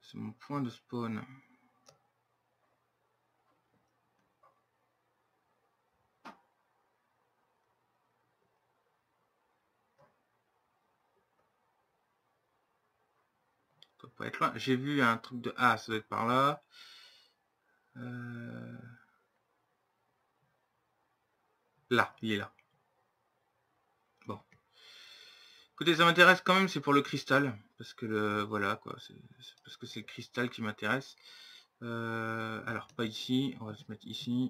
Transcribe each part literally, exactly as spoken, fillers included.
C'est mon point de spawn. Ça doit pas être loin. J'ai vu un truc de... Ah, ça doit être par là. Euh... Là, il est là. Bon. Écoutez, ça m'intéresse quand même, c'est pour le cristal. Parce que le... Voilà, quoi. C'est parce que c'est le cristal qui m'intéresse. Euh... Alors, pas ici. On va se mettre ici.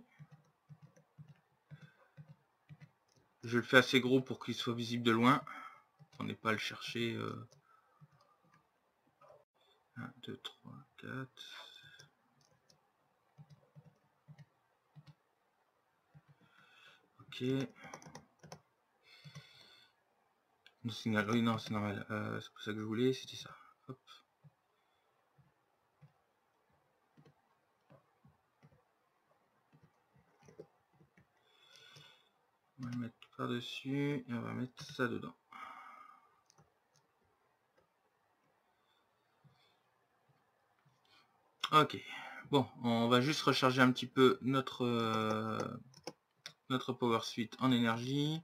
Je le fais assez gros pour qu'il soit visible de loin. On n'est pas à le chercher. Euh... un, deux, trois, quatre... Ok. Le signal, oui, non, c'est normal. Euh, c'est pour ça que je voulais, c'était ça. Hop. On va le mettre par-dessus et on va mettre ça dedans. Ok. Bon, on va juste recharger un petit peu notre, euh, notre Power Suite en énergie.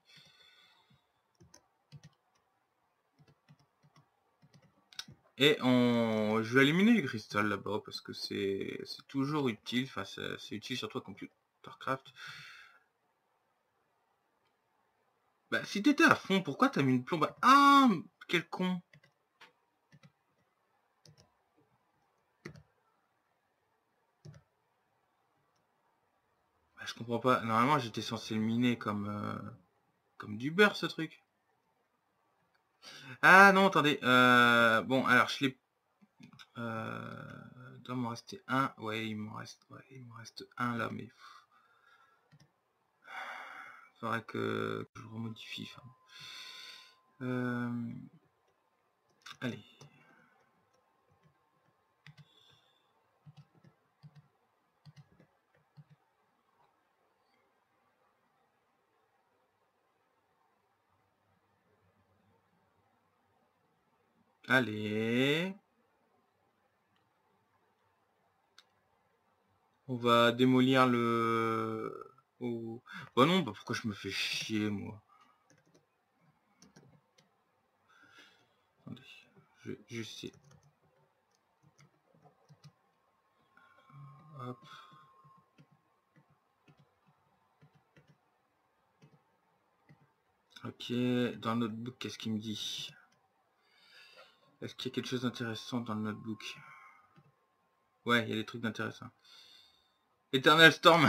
Et on, je vais éliminer les cristals là-bas parce que c'est toujours utile. Enfin, c'est utile sur toi, Computercraft. Bah, si t'étais à fond, pourquoi t'as mis une plombe? Ah, quel con! Bah, je comprends pas. Normalement, j'étais censé le miner comme, euh, comme du beurre, ce truc. Ah non, attendez. Euh, bon, alors, je l'ai... Euh, il doit m'en rester un. Ouais, il m'en reste, ouais, il m'en reste un là, mais... Il faudrait que, que je remodifie. Enfin. Euh, allez. Allez. On va démolir le... Oh. Bah non, bah pourquoi je me fais chier, moi? Attendez, je vais juste essayer. Hop. Ok, dans le notebook, qu'est-ce qu'il me dit? Est-ce qu'il y a quelque chose d'intéressant dans le notebook? Ouais, il y a des trucs d'intéressant. Eternal Storm.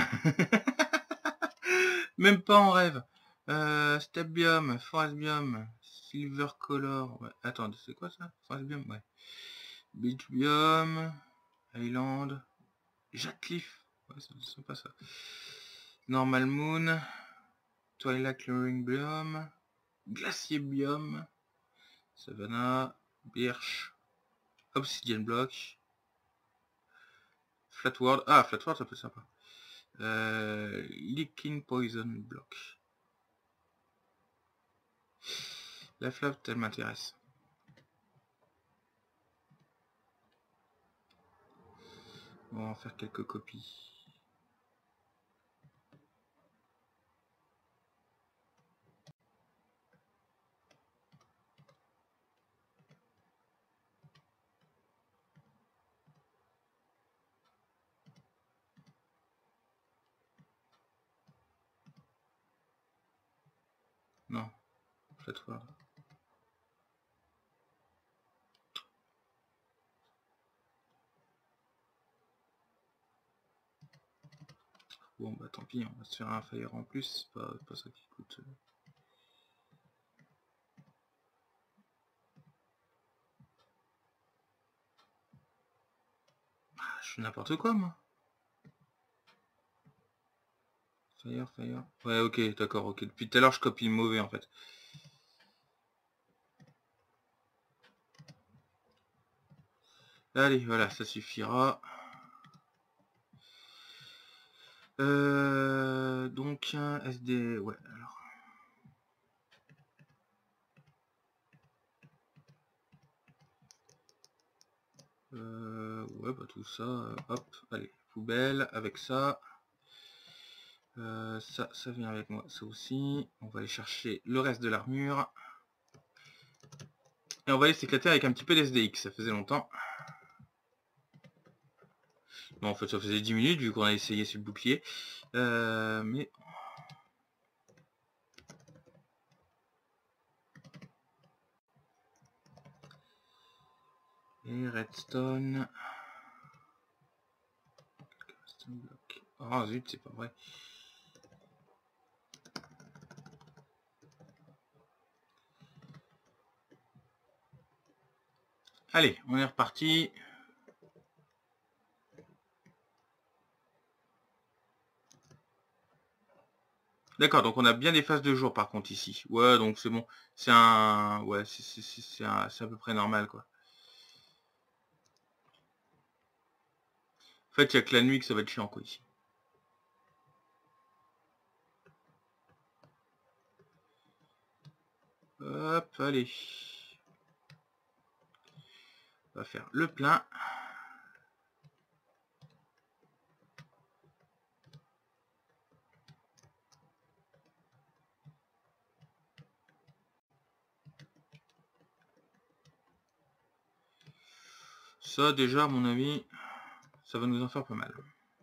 Même pas en rêve. Euh, Step Biome, Forest Biome, Silver Color. Ouais. Attends, c'est quoi ça? Forest Biome, ouais. Beach Biome, Island, Jatcliff. Ouais, c'est pas ça. Normal Moon, Twilight Clearing Biome, Glacier Biome, Savannah, Birch, Obsidian Block, Flat World. Ah, Flat World, ça peut être sympa. Euh, Licking Poison Block. La flap, elle m'intéresse. On va en faire quelques copies. Non, Flat World. Bon bah tant pis, on va se faire un fire en plus, c'est pas, pas ça qui coûte. Ah, je fais n'importe quoi moi. Fire, fire. Ouais ok, d'accord, ok. Depuis tout à l'heure je copie le mauvais en fait. Allez, voilà, ça suffira. Euh, donc un S D, ouais, alors. Euh, ouais, bah tout ça, euh, hop, allez, poubelle, avec ça. Euh, ça, ça vient avec moi, ça aussi. On va aller chercher le reste de l'armure. Et on va aller s'éclater avec un petit peu d'S D X, ça faisait longtemps. Bon, en fait, ça faisait dix minutes, vu qu'on a essayé sur le bouclier. Euh, mais... Et redstone... Oh zut, c'est pas vrai. Allez, on est reparti. D'accord, donc on a bien des phases de jour par contre ici. Ouais, donc c'est bon. C'est un... Ouais, c'est à peu près normal, quoi. En fait, il n'y a que la nuit que ça va être chiant, quoi, ici. Hop, allez. On va faire le plein. Ça, déjà, à mon avis, ça va nous en faire pas mal.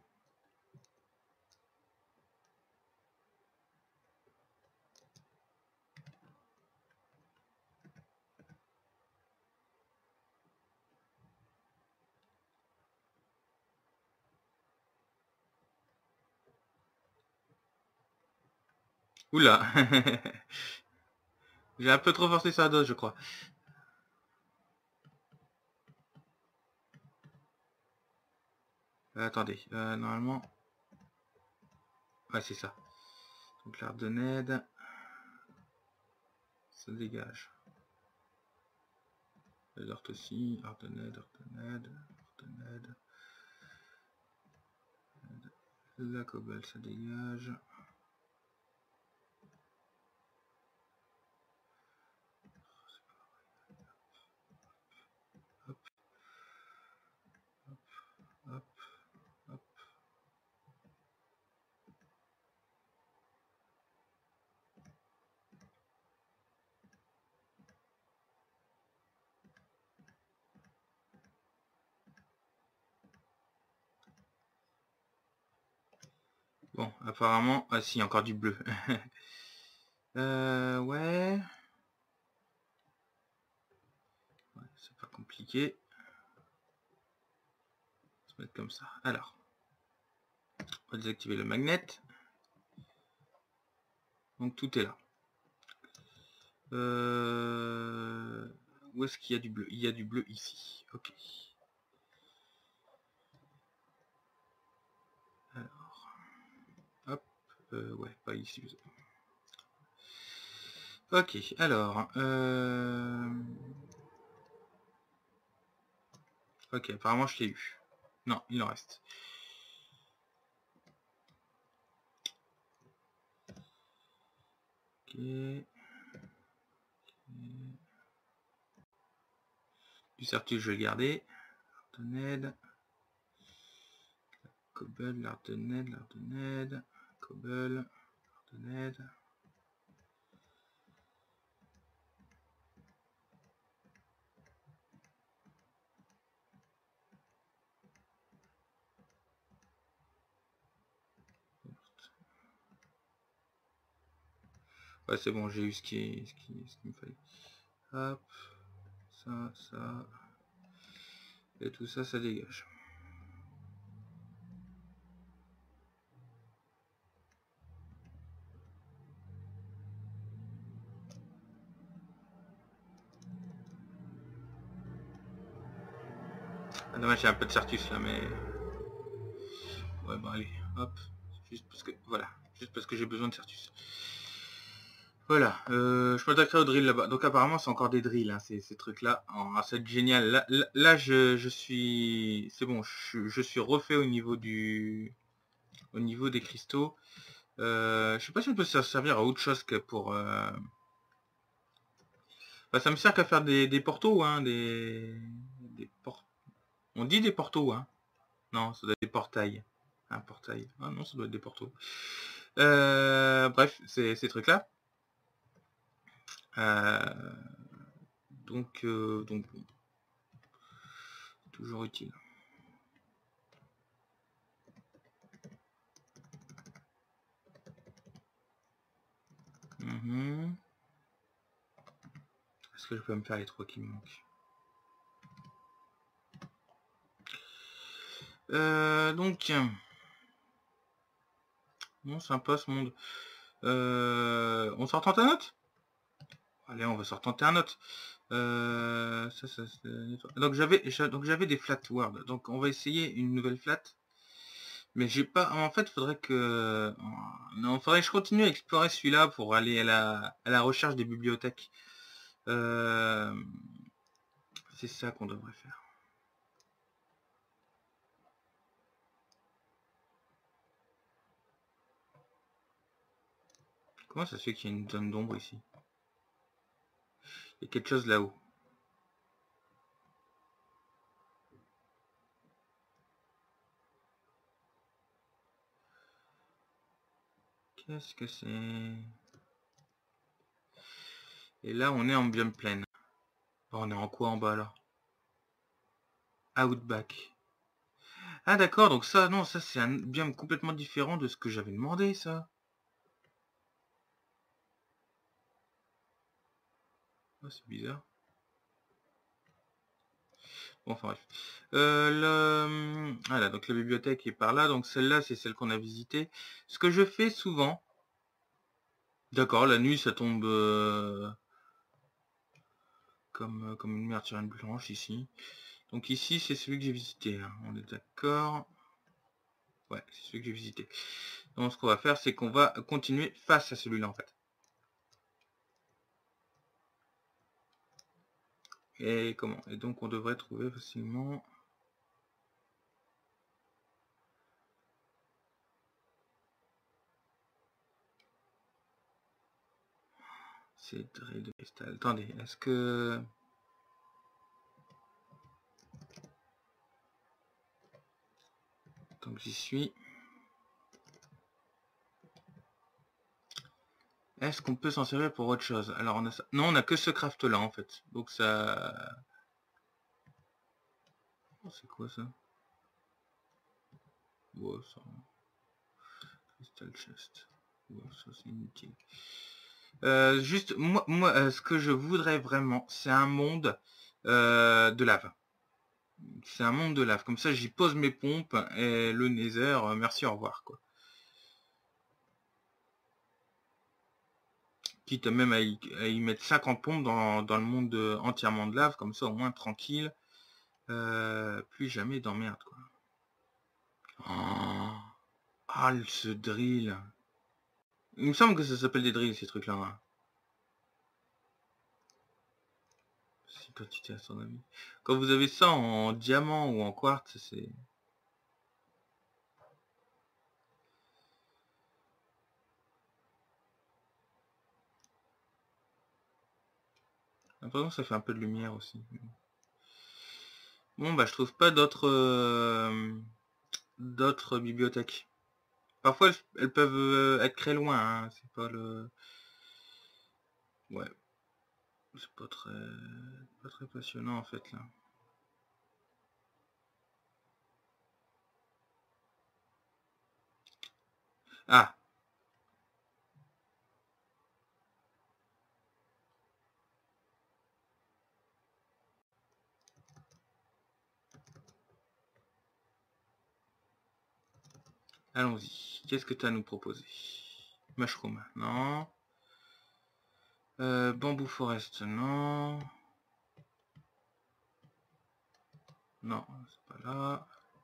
Oula. J'ai un peu trop forcé sa dose, je crois. Euh, attendez, euh, normalement... Ouais, c'est ça. Donc l'ardenède, ça dégage. Les ortes aussi, ardenède, ardenède, ardenède. La cobble, ça dégage. Hop, hop, hop, hop. Bon, apparemment... Ah si, encore du bleu. euh, ouais. Ouais, c'est pas compliqué. On va se mettre comme ça. Alors. On va désactiver le magnet. Donc tout est là. Euh... Où est-ce qu'il y a du bleu? Il y a du bleu ici. Ok. Alors. Hop. Euh, ouais, pas ici. Ok, alors... Euh... Ok, apparemment je l'ai eu. Non, il en reste. Ok. Okay. Du certus, je vais le garder. L'ardenède. Cobble, l'ardenède, l'ardenède. Cobble, l'ardenède. Ouais, c'est bon, j'ai eu ce qui, ce qui, ce qu'il me fallait. Hop. Ça, ça. Et tout ça, ça dégage. Ah, dommage, j'ai un peu de certus là, mais... Ouais, bon, allez, hop. Juste parce que... Voilà. Juste parce que j'ai besoin de certus. Voilà. Euh, je m'attaquerai au drill là-bas. Donc apparemment, c'est encore des drills, hein, ces, ces trucs-là. Oh, c'est génial. Là, là, là je, je suis... C'est bon, je, je suis refait au niveau du... Au niveau des cristaux. Euh, je sais pas si on peut se servir à autre chose que pour... Euh... Bah, ça me sert qu'à faire des, des portos, hein, des... Des portes. On dit des portos, hein. Non, ça doit être des portails. Un portail. Ah non, ça doit être des portos. Euh, bref, c'est ces trucs-là. Euh, donc, euh, donc, toujours utile. Mmh. Est-ce que je peux me faire les trois qui me manquent? euh, Donc, non, sympa ce monde. Euh, on sort tenter un autre? Allez, on va sortir tenter un autre. Euh, ça, ça, donc j'avais donc j'avais des flat world. Donc on va essayer une nouvelle flat. Mais j'ai pas. En fait, faudrait que. Non, faudrait que je continue à explorer celui-là pour aller à la, à la recherche des bibliothèques. Euh... C'est ça qu'on devrait faire. Comment ça se fait qu'il y a une zone d'ombre ici? Il y a quelque chose là-haut. Qu'est-ce que c'est? Et là, on est en biome pleine. On est en quoi en bas là? Outback. Ah d'accord, donc ça, non, ça c'est un biome complètement différent de ce que j'avais demandé, ça. Oh, c'est bizarre. Bon, enfin bref. Euh, le... Voilà, donc la bibliothèque est par là, donc celle-là, c'est celle qu'on a visitée. Ce que je fais souvent... D'accord, la nuit, ça tombe euh, comme, comme une merde sur une blanche, ici. Donc ici, c'est celui que j'ai visité, hein. On est d'accord. Ouais, c'est celui que j'ai visité. Donc ce qu'on va faire, c'est qu'on va continuer face à celui-là, en fait. Et comment? Et donc on devrait trouver facilement... C'est drill de cristal. Attendez, est-ce que... Donc j'y suis. Est-ce qu'on peut s'en servir pour autre chose? Alors on a ça. Non, on a que ce craft là en fait. Donc ça... Oh, c'est quoi ça? Wow, ça... Crystal chest. Wow, ça c'est inutile. Euh, juste, moi, moi euh, ce que je voudrais vraiment, c'est un monde euh, de lave. C'est un monde de lave. Comme ça, j'y pose mes pompes et le nether, euh, merci, au revoir, quoi. Quitte même à y, à y mettre cinquante pompes dans, dans le monde de, entièrement de lave, comme ça, au moins tranquille. Euh, plus jamais d'emmerde, quoi. Oh, ah, ce drill. Il me semble que ça s'appelle des drills, ces trucs-là. Hein. C'est quantité astronomique. Quand vous avez ça en diamant ou en quartz, c'est... L'impression que ça fait un peu de lumière aussi. Bon, bah, je trouve pas d'autres euh, d'autres bibliothèques. Parfois, elles, elles peuvent euh, être très loin. Hein. C'est pas le... Ouais. C'est pas très... pas très passionnant, en fait, là. Ah! Allons-y. Qu'est-ce que tu as à nous proposer? Mushroom, non. Euh, bambou forest, non. Non, c'est pas là.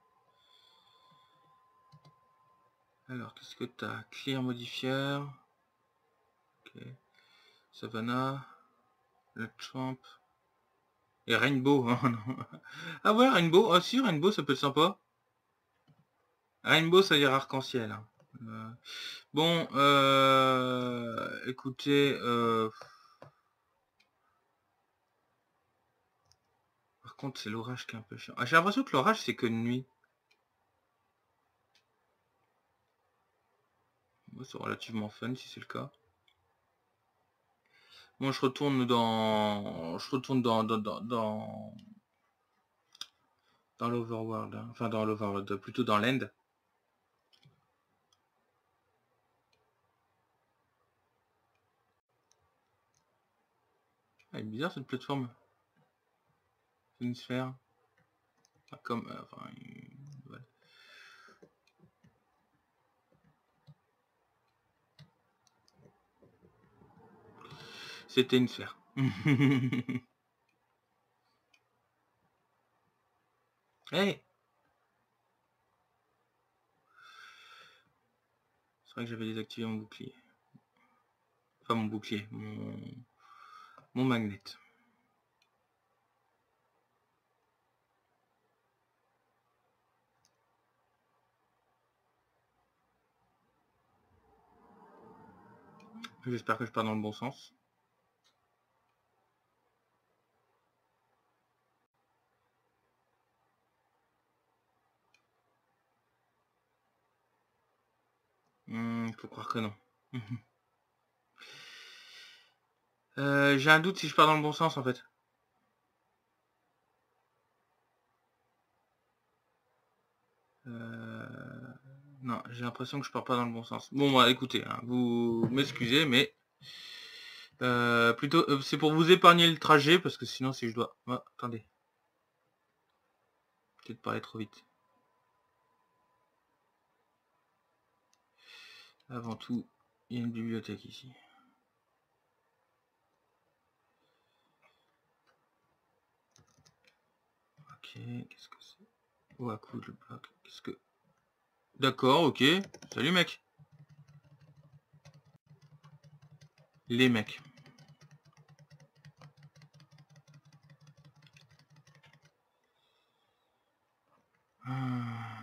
Alors, qu'est-ce que tu as? Clear modifier. Ok. Savannah. Le Trump. Et Rainbow. Oh, non. Ah ouais, Rainbow. Ah si, Rainbow, ça peut être sympa. Rainbow, ça veut dire arc-en-ciel. Hein. Euh, bon, euh, écoutez, euh, Par contre, c'est l'orage qui est un peu chiant. Ah, j'ai l'impression que l'orage, c'est que de nuit. Moi, c'est relativement fun si c'est le cas. Bon, je retourne dans... Je retourne dans... Dans... Dans, dans... dans l'Overworld. Hein. Enfin, dans l'Overworld. Plutôt dans l'End. Ah, elle est bizarre cette plateforme. C'est une sphère. Ah, comme... Euh, enfin... Ouais. C'était une sphère. Hey, c'est vrai que j'avais désactivé mon bouclier. Enfin mon bouclier, mon, mon magnet. J'espère que je pars dans le bon sens. Hmm, faut croire que non. euh, J'ai un doute si je pars dans le bon sens en fait. Euh... Non, j'ai l'impression que je pars pas dans le bon sens. Bon, bah, écoutez, hein, vous m'excusez, mais euh, plutôt, euh, c'est pour vous épargner le trajet parce que sinon, si je dois, oh, attendez, peut-être pas aller trop vite. Avant tout, il y a une bibliothèque ici. Ok, qu'est-ce que c'est? Oh, à coup de bloc. Qu'est-ce que... D'accord, ok. Salut mec. Les mecs. Ah,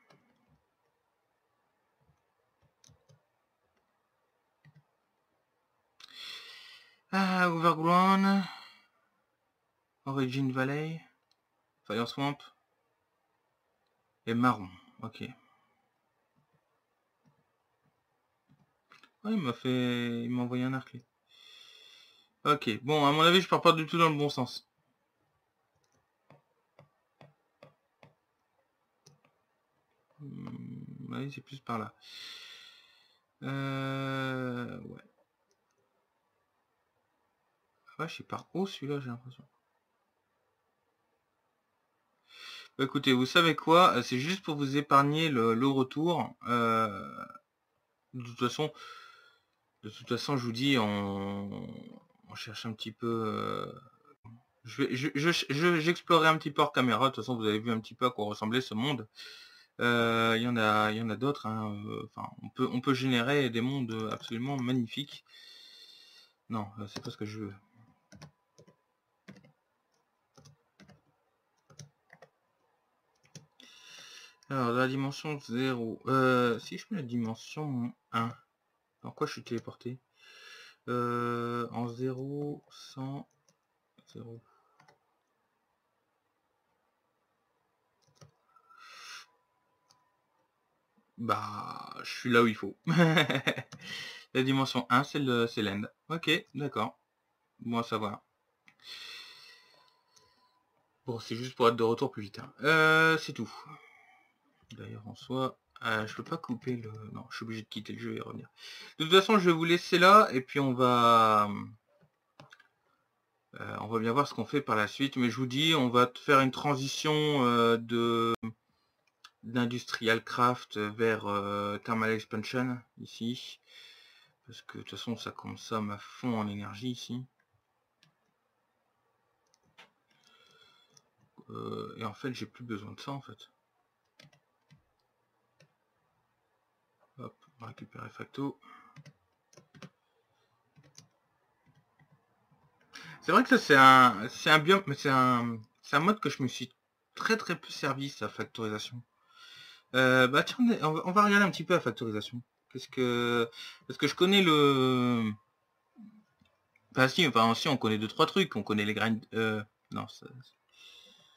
ah Overground. Origin Valley. Fire Swamp. Et marron. Ok. Ouais, il m'a fait... Il m'a envoyé un arc. Ok. Bon, à mon avis, je pars pas du tout dans le bon sens. Hmm, oui, c'est plus par là. Euh... Ouais. Ouais, je sais par où celui-là, j'ai l'impression. Bah, écoutez, vous savez quoi? C'est juste pour vous épargner le, le retour. Euh... De toute façon... De toute façon, je vous dis, on, on cherche un petit peu... Euh... Je vais, je, je, je, j'explorerai un petit peu hors caméra. De toute façon, vous avez vu un petit peu à quoi ressemblait ce monde. Euh, il y en a, il y en a d'autres. Hein. Enfin, on peut, on peut générer des mondes absolument magnifiques. Non, c'est pas ce que je veux. Alors, dans la dimension zéro. Euh, si je mets la dimension un, dans quoi je suis téléporté? euh, En zéro, cent, zéro. Bah, je suis là où il faut. La dimension un, c'est l'end. Ok, d'accord. Bon à savoir. Bon, c'est juste pour être de retour plus vite. Hein. Euh, c'est tout. D'ailleurs, en soi, euh, je peux pas couper le... Non, je suis obligé de quitter le jeu et revenir. De toute façon, je vais vous laisser là, et puis on va... Euh, on va bien voir ce qu'on fait par la suite. Mais je vous dis, on va faire une transition euh, de d'Industrial Craft vers euh, Thermal Expansion, ici. Parce que de toute façon, ça consomme à fond en énergie, ici. Euh, et en fait, j'ai plus besoin de ça, en fait. Hop, on va récupérer facto. C'est vrai que ça c'est un c'est un biome, mais c'est un c'est un mode que je me suis très très peu servi, sa factorisation. Euh, bah tiens, on va, on va regarder un petit peu la factorisation. Qu'est-ce que parce que je connais le enfin si enfin si on connaît deux trois trucs, on connaît les grind euh... non ça...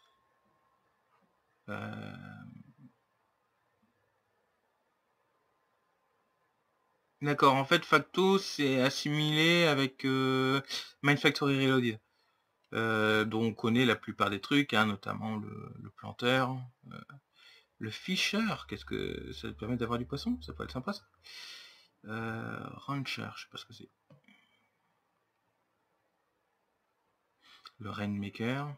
Euh... D'accord, en fait, Facto, c'est assimilé avec euh, Mindfactory Reloaded. Euh, dont on connaît la plupart des trucs, hein, notamment le, le planteur, euh, le fisher. Qu'est-ce que ça te permet d'avoir du poisson? Ça peut être sympa ça. Euh, rancher, je sais pas ce que c'est. Le rainmaker.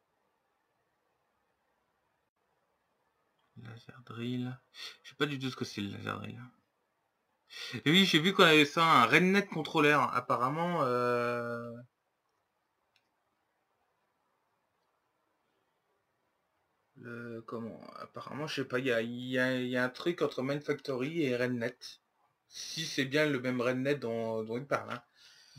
Laser drill. Je sais pas du tout ce que c'est le laser drill. Et oui, j'ai vu qu'on avait ça, un RedNet controller. Apparemment, euh... le, comment, apparemment, je sais pas, il y a, y, a, y a un truc entre Mindfactory et RedNet. Si c'est bien le même RedNet dont, dont il parle. Hein.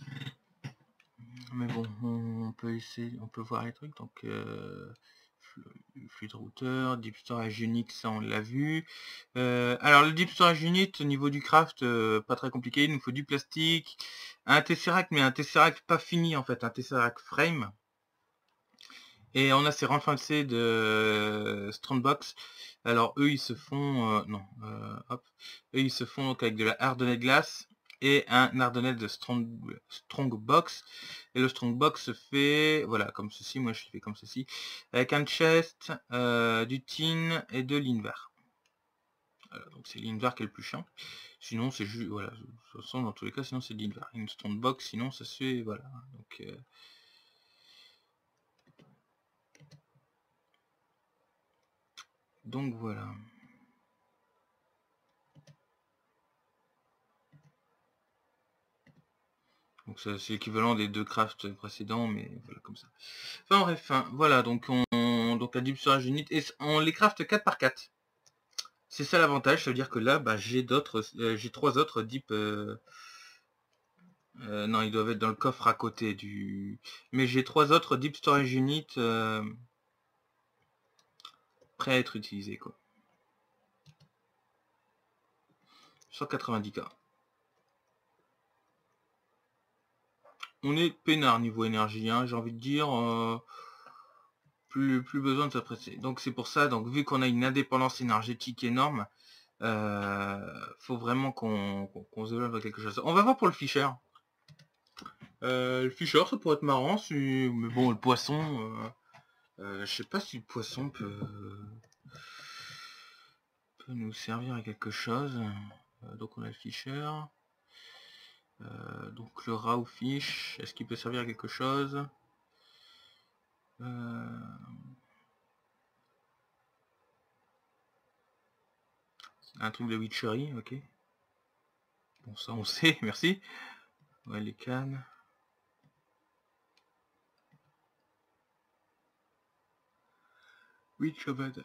Mais bon, on peut essayer, on peut voir les trucs. Donc, euh, fluid router, deep storage unit, ça on l'a vu. Euh, alors le deep storage unit, au niveau du craft, euh, pas très compliqué. Il nous faut du plastique, un tesseract, mais un tesseract pas fini en fait, un tesseract frame. Et on a ces renforcés de Strongbox. Alors eux ils se font, euh, non, euh, hop, eux ils se font donc avec de la hardened glace et un hardened de strong, strong box. Et le strong box se fait, voilà, comme ceci. Moi je le fais comme ceci, avec un chest, euh, du tin et de l'invar. Voilà, donc c'est l'invar qui est le plus chiant. Sinon c'est juste, voilà, de toute façon dans tous les cas, sinon c'est l'invar. Une strong box, sinon ça se fait, voilà. Donc euh, donc voilà. Donc c'est l'équivalent des deux crafts précédents, mais voilà comme ça. Enfin bref, hein, voilà, donc on donc la deep storage unit, et on les craft quatre par quatre. C'est ça l'avantage, ça veut dire que là, bah, j'ai d'autres, euh, j'ai trois autres deep. Euh, euh, non, ils doivent être dans le coffre à côté du. Mais j'ai trois autres deep storage unit euh, prêts à être utilisés, quoi. cent quatre-vingt-dix K. On est peinard niveau énergie, hein, j'ai envie de dire. Euh, plus, plus besoin de s'apprécier. Donc c'est pour ça, donc vu qu'on a une indépendance énergétique énorme, euh, faut vraiment qu'on qu'on qu'on se développe quelque chose. On va voir pour le fisher. Euh, le fisher, ça pourrait être marrant, si... mais bon, le poisson, euh, euh, je sais pas si le poisson peut, peut nous servir à quelque chose. Euh, donc on a le fisher. Euh, donc le raw fish, est-ce qu'il peut servir à quelque chose? euh... Un truc de witchery, ok. Bon, ça on sait, merci. Ouais, les cannes. Witchobad.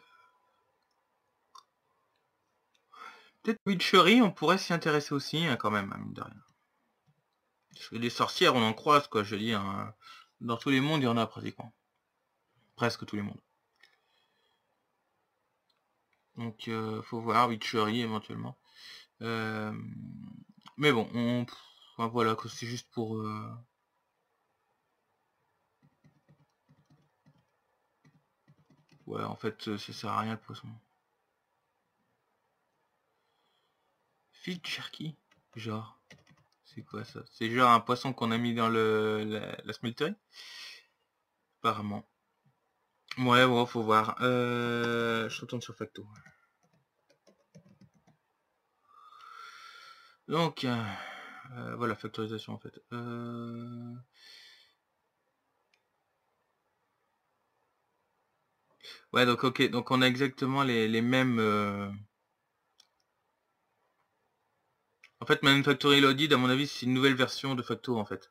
Peut-être witchery, on pourrait s'y intéresser aussi, hein, quand même, hein, mine de rien. Parce que des sorcières, on en croise, quoi, je veux dire. Hein. Dans tous les mondes, il y en a pratiquement. Presque tous les mondes. Donc, euh, faut voir, witchery éventuellement. Euh, mais bon, on, enfin, voilà, c'est juste pour... Euh, ouais, en fait, ça sert à rien le poisson. Fish jerky, genre. C'est quoi ça? C'est genre un poisson qu'on a mis dans le la, la smelterie? Apparemment. Ouais, bon, faut voir. Euh, je retourne sur Facto. Donc, euh, euh, voilà, factorisation en fait. Euh... Ouais, donc ok, donc on a exactement les, les mêmes... Euh... En fait, Manufactory Loaded, à mon avis, c'est une nouvelle version de Facto en fait.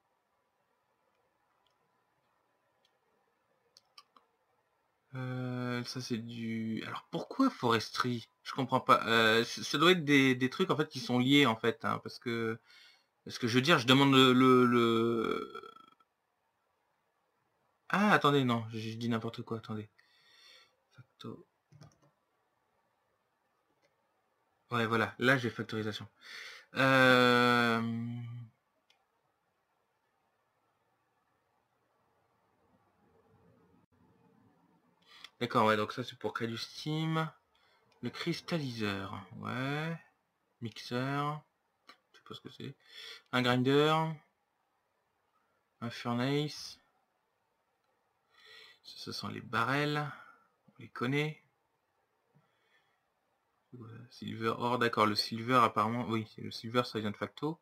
Euh, ça c'est du... Alors pourquoi Forestry? Je comprends pas. Euh, ça doit être des, des trucs en fait qui sont liés en fait, hein, parce que... Parce que je veux dire, je demande le... le, le... Ah, attendez, non, je dis n'importe quoi, attendez. Facto... Ouais, voilà, là j'ai factorisation. Euh... D'accord, ouais, donc ça c'est pour créer du steam. Le cristalliseur, ouais. Mixeur, je sais pas ce que c'est. Un grinder. Un furnace. Ça, ce sont les barrels. On les connaît. Silver ore, d'accord, le silver apparemment, oui, le silver ça vient de facto.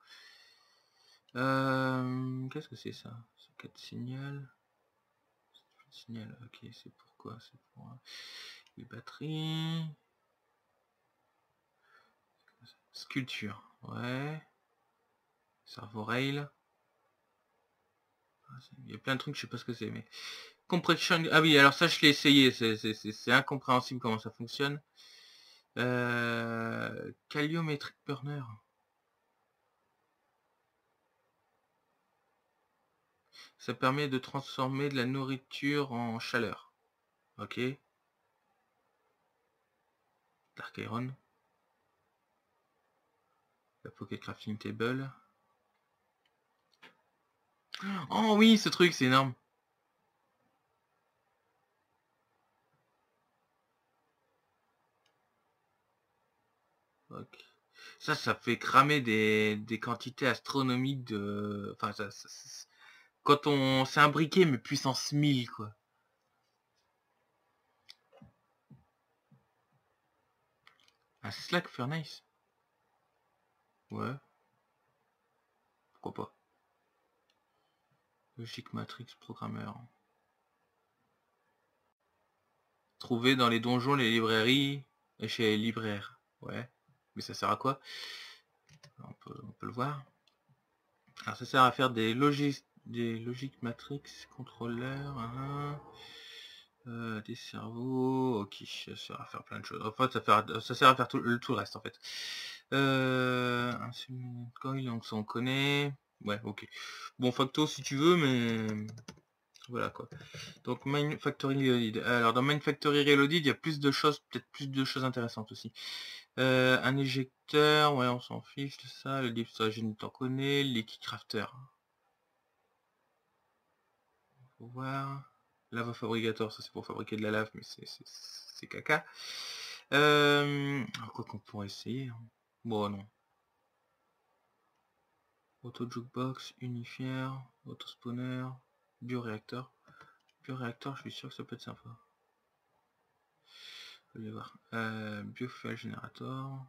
Euh, Qu'est-ce que c'est ça? C'est quatre signal. Signal, ok, c'est pourquoi? C'est pour euh, les batteries. Sculpture, ouais. Servo rail. Il y a plein de trucs, je sais pas ce que c'est, mais. Compression. Ah oui, alors ça je l'ai essayé, c'est incompréhensible comment ça fonctionne. Euh, Caliometric burner. Ça permet de transformer de la nourriture en chaleur. Ok. Dark Iron. La Pocket Crafting Table. Oh oui, ce truc, c'est énorme. Ok. Ça, ça fait cramer des, des quantités astronomiques de... Enfin, ça, ça, ça... quand on... C'est un briquet, mais puissance mille, quoi. Un Slack Furnace. Ouais. Pourquoi pas. Logic Matrix Programmeur. Trouvé dans les donjons, les librairies et chez les libraires. Ouais. Mais ça sert à quoi? on peut, on peut le voir. Alors ça sert à faire des logiques, des logiques matrix, contrôleurs, hein, euh, des cerveaux, ok, ça sert à faire plein de choses. En fait, ça, fait, ça sert à faire tout, tout le reste en fait. Euh, un coil, donc ça on connaît. Ouais, ok. Bon, facto si tu veux, mais voilà quoi. Donc Mine Factory Reloaded. Alors dans Mine Factory Reloaded, il y a plus de choses, peut-être plus de choses intéressantes aussi. Euh, un éjecteur, ouais, on s'en fiche de ça. Le Deep Storage Unit, on connaît. Liquid Crafter. Faut voir. Lava Fabricator, ça c'est pour fabriquer de la lave, mais c'est caca. Euh, quoi qu'on pourrait essayer. Hein. Bon, non. Auto Jukebox, Unifier, Auto Spawner, Bioréacteur. Bioréacteur, je suis sûr que ça peut être sympa. Je vais voir. Euh, Biofuel Generator.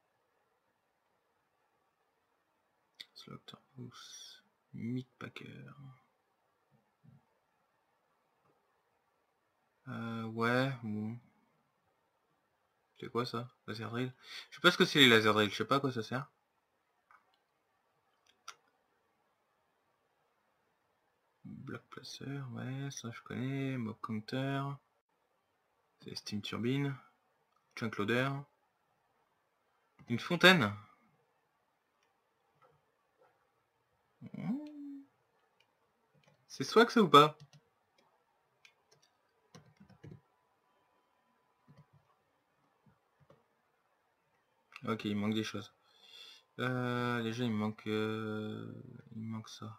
Slaughterhouse. Meat Packer. Euh, ouais, bon. C'est quoi ça? Laser drill? Je sais pas ce que c'est les laser drill, je sais pas à quoi ça sert. Block placer, ouais, ça je connais. Mob counter. C'est steam turbine. Chunk loader. Une fontaine. C'est soit que ça ou pas? Ok, il manque des choses. Euh, déjà, il manque... Euh, il manque ça.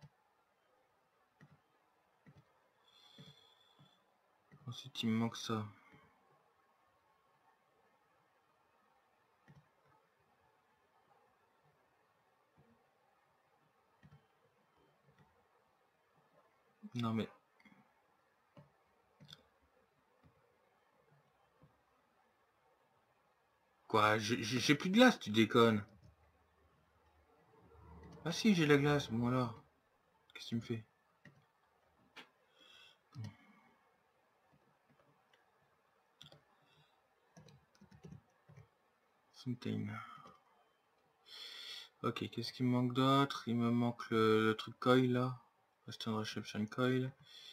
Ensuite, il me manque ça. Non mais... Quoi? J'ai plus de glace, tu déconnes. Ah si, j'ai la glace. Bon alors. Qu'est-ce que tu me fais? Fontaine. Ok, qu'est-ce qu'il me manque d'autre? Il me manque le, le truc coil là. Western Reception Coil.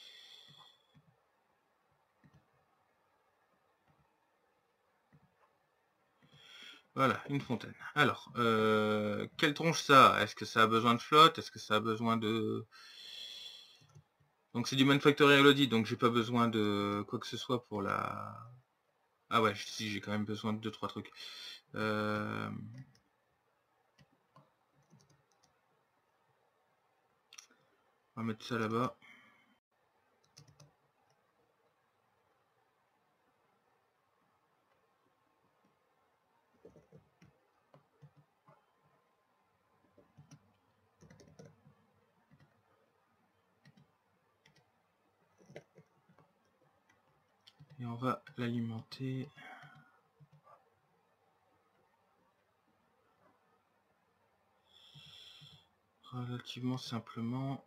Voilà, une fontaine. Alors, euh, quelle tronche ça? Est-ce que ça a besoin de flotte? Est-ce que ça a besoin de... Donc c'est du Manufactory Reloaded, donc j'ai pas besoin de quoi que ce soit pour la... Ah ouais, si, j'ai quand même besoin de deux trois trucs. Euh... On va mettre ça là-bas. Et on va l'alimenter. Relativement simplement.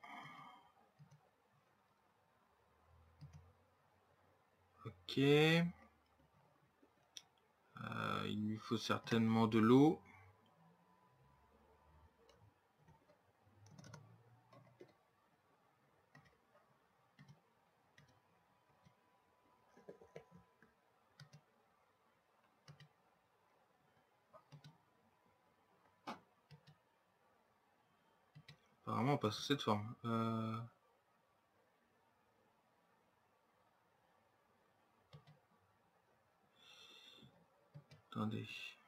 Ok. Euh, il lui faut certainement de l'eau. Apparemment pas sous cette forme. Euh... Attendez.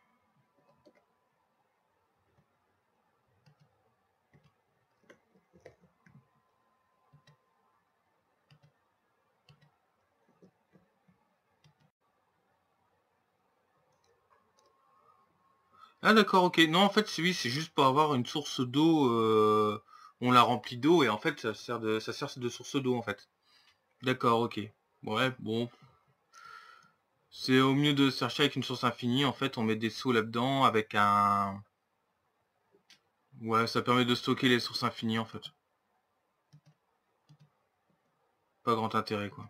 Ah d'accord, ok. Non, en fait, oui, c'est juste pour avoir une source d'eau. Euh... On la remplit d'eau et en fait, ça sert de, ça sert de source d'eau en fait. D'accord, ok. Ouais, bon. C'est au mieux de chercher avec une source infinie. En fait, on met des seaux là-dedans avec un... Ouais, ça permet de stocker les sources infinies en fait. Pas grand intérêt quoi.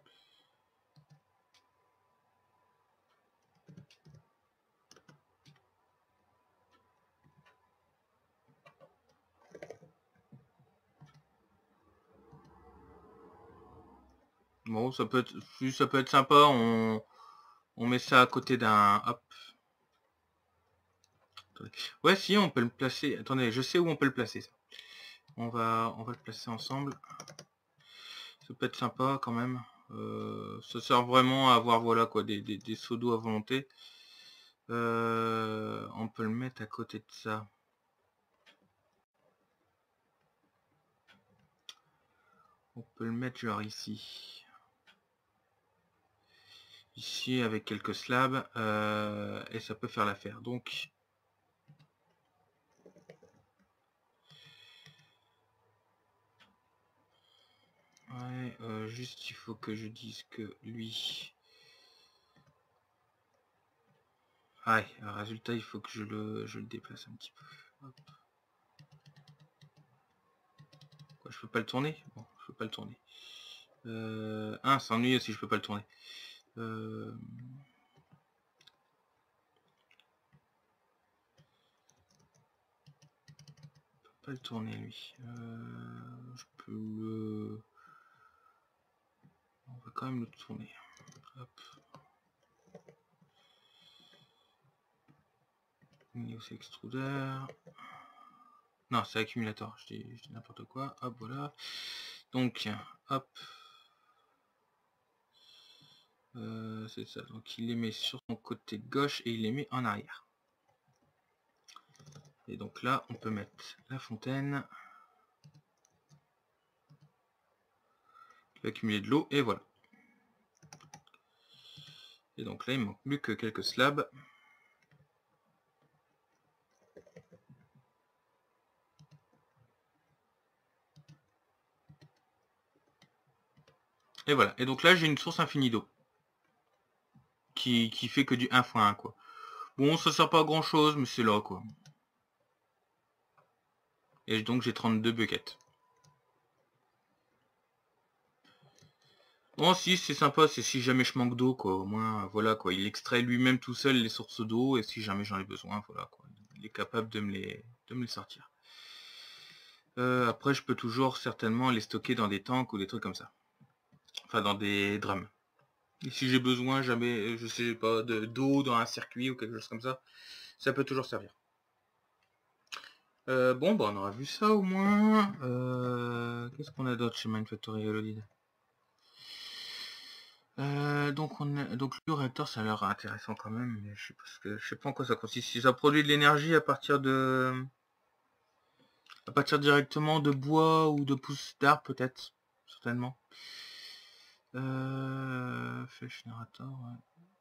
Bon, ça peut être, ça peut être sympa. On, on met ça à côté d'un... Hop. Ouais, si, on peut le placer. Attendez, je sais où on peut le placer. Ça. On va, on va le placer ensemble. Ça peut être sympa quand même. Euh, ça sert vraiment à avoir voilà quoi des, des, des seaux d'eau à volonté. Euh, on peut le mettre à côté de ça. On peut le mettre genre ici. Ici avec quelques slabs. Euh, et ça peut faire l'affaire. Donc... Ouais, euh, juste il faut que je dise que lui... Ouais, résultat il faut que je le, je le déplace un petit peu. Hop. Quoi, je peux pas le tourner? Bon, je peux pas le tourner. Euh... Ah, c'est ennuyeux si je peux pas le tourner. Euh... Je peux pas le tourner lui. Euh... Je peux le... On va quand même le tourner. Hop. C'est extrudeur. Non, c'est accumulateur. Je dis, je dis n'importe quoi. Hop, voilà. Donc, hop. Euh, c'est ça. Donc, il les met sur son côté gauche et il les met en arrière. Et donc là, on peut mettre la fontaine. Qui va accumuler de l'eau et voilà. Et donc là, il manque plus que quelques slabs. Et voilà. Et donc là, j'ai une source infinie d'eau. Qui, qui fait que du un fois un, quoi. Bon, ça sert pas à grand chose, mais c'est là, quoi. Et donc, j'ai trente-deux buckets. Bon, si, c'est sympa, c'est si jamais je manque d'eau, quoi. Au moins, voilà, quoi. Il extrait lui-même tout seul les sources d'eau, et si jamais j'en ai besoin, voilà, quoi. Il est capable de me les, de me les sortir. Euh, après, je peux toujours certainement les stocker dans des tanks ou des trucs comme ça. Enfin, dans des drums. Et si j'ai besoin, jamais, je sais pas, de d'eau dans un circuit ou quelque chose comme ça, ça peut toujours servir. Euh, bon, bah, on aura vu ça au moins. Euh, Qu'est-ce qu'on a d'autre chez Mindfactory Hololid? Euh, donc on a, donc le réacteur, ça a l'air intéressant quand même, mais je sais pas ce que, je sais pas en quoi ça consiste. Si ça produit de l'énergie à partir de, à partir directement de bois ou de pousses d'arbres peut-être, certainement. Euh, fait générateur, ouais.